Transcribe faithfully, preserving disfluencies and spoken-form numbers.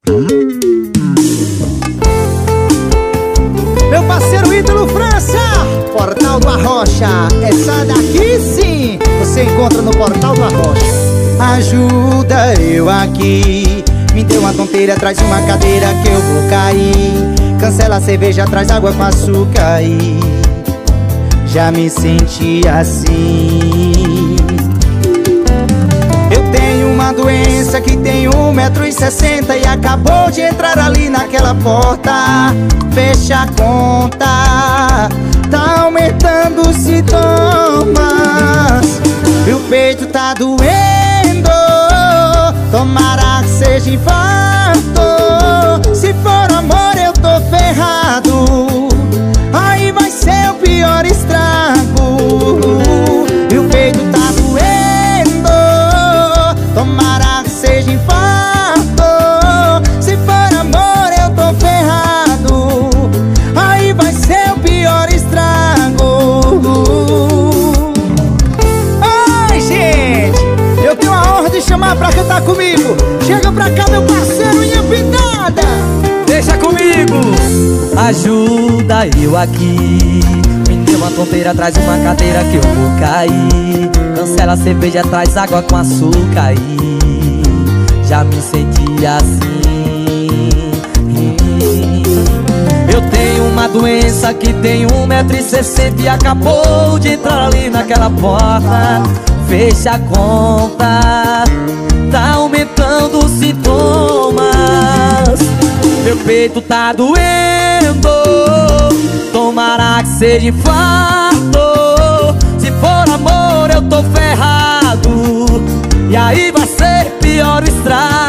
Meu parceiro Ítalo França, Portal do Arrocha. Essa daqui sim você encontra no Portal do Arrocha. Ajuda eu aqui, me deu uma tonteira, traz uma cadeira que eu vou cair. Cancela a cerveja, traz água com açúcar e já me senti assim. Eu tenho uma doença que tem um metro e sessenta e acabou de entrar ali naquela porta. Fecha a conta, tá aumentando os sintomas. Meu peito tá doendo, tomara que seja infarto. Se for amor eu tô ferrado, aí vai ser o pior estrago. Meu peito tá doendo, tomara que seja infarto. Se for amor eu tô ferrado, aí vai ser o pior estrago. Ai gente, eu tenho a honra de chamar pra cantar comigo. Chega pra cá meu parceiro, minha pintada. Deixa comigo. Ajuda eu aqui, me deu uma tonteira, traz uma cadeira que eu vou cair. Cancela a cerveja, traz água com açúcar e já me senti assim. Eu tenho uma doença que tem um metro e sessenta e acabou de entrar ali naquela porta. Fecha a conta, tá aumentando os sintomas. Meu peito tá doendo, tomara que seja infarto. Se for amor eu tô ferrado, e aí vai ser pior o estrago.